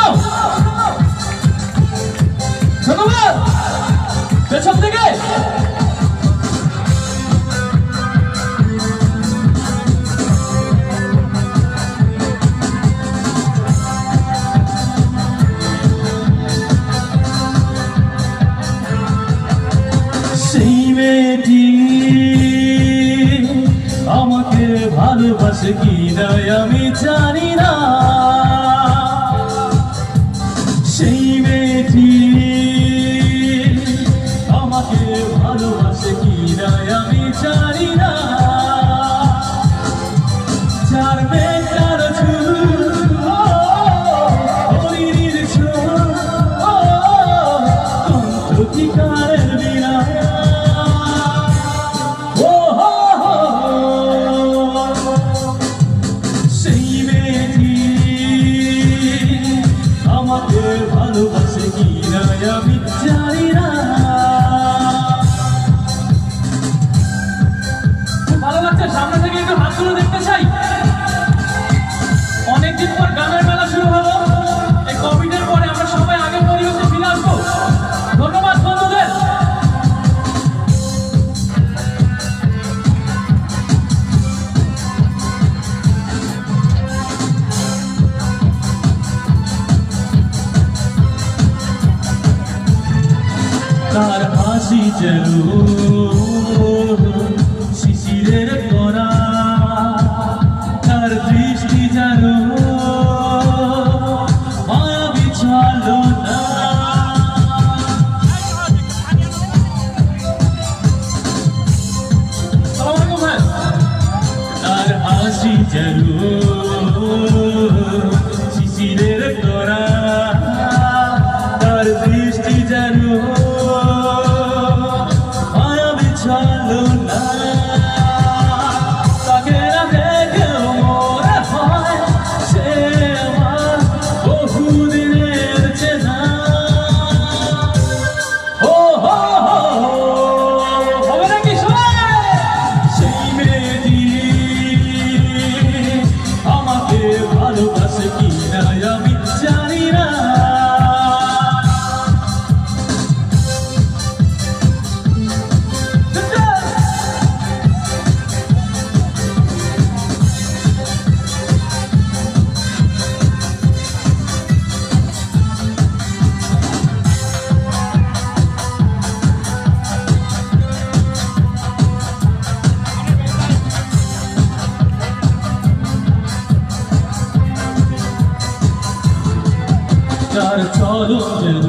ধন্যবাদ পেছন থেকে সেই মেয়েটি আমাকে ভালোবাসে কি না আমি জানি না সেই মেয়েটি আমাকে ভালোবাসে কি না আমি জানি না যার মেয়েটার ঠিকারের বিনা সেই মেয়েটি আমাকে ভালোবাসে কি না আমি জানি না খুব ভালো লাগছে সামনে থেকে একটু হাতগুলো দেখতে চাই অনেকদিন পর গানের মেলা শুরু হলো এই কোভিডের পরে আমরা সবাই আগের পরিবেশে ফিরে আসবো ধন্যবাদ বন্ধুদের তার হাসি যেন শিশিরের করা তার দৃষ্টি যেন মায়াবী ছলনা তার হাসি যেন শিশিরের করা তার দৃষ্টি যেন মায়াবী ছলনা তাকে না দেখেও মনে হয় সে আমার বহুদিনের চেনা ও হো হো হবে নাকি শোনে সেই মেয়েটি আমাকে ভালোবাসে কি না আমি জানি না তার চলন যেন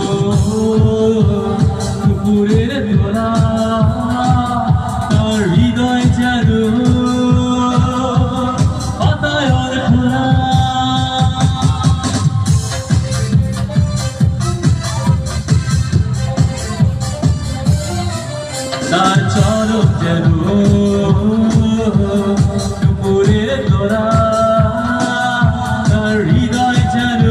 কুকুরের দোলা তার হৃদয় যেন বাতায়ন খোলা তার চলন যেন কুকুরের দোলা তার হৃদয় যেন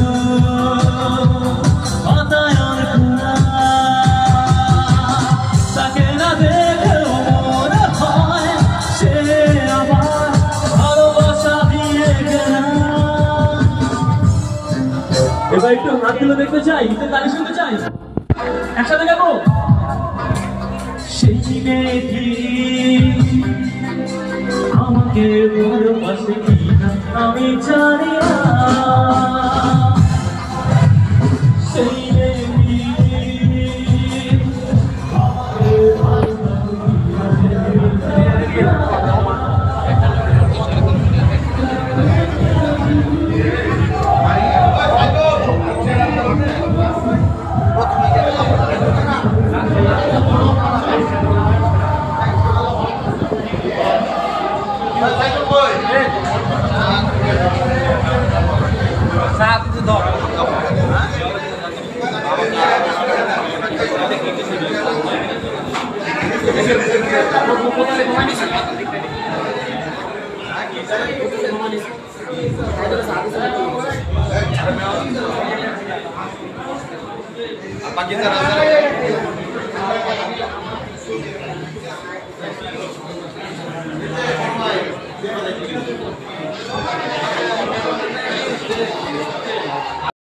এবার একটু হাতগুলো দেখতে চাই গীতের গান শুনতে চাই একসাথে গাবো সেই মেয়েটি আমাকে ভালোবাসে কি না আমি জানি না সেই মেয়েটি আমাকে ভালোবাসে কি না Apa kita rasa